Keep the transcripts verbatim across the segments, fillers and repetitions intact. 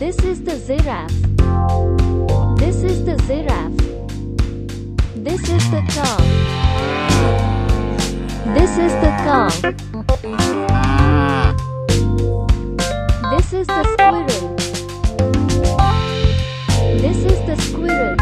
This is the giraffe. This is the giraffe. This is the cow. This is the cow. This is the squirrel. This is the squirrel.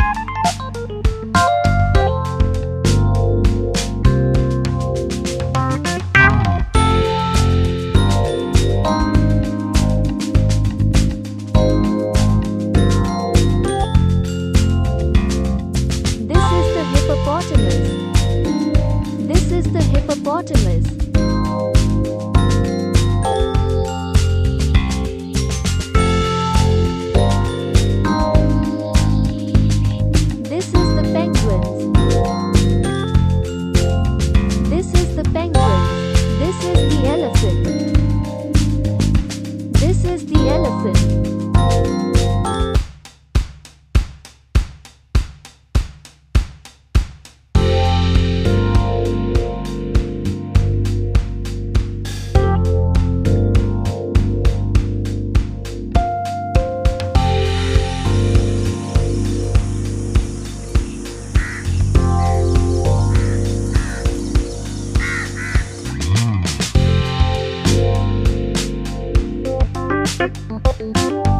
This is the hippopotamus. This is the penguins. This is the penguins. This is the elephant. This is the elephant. Thank you.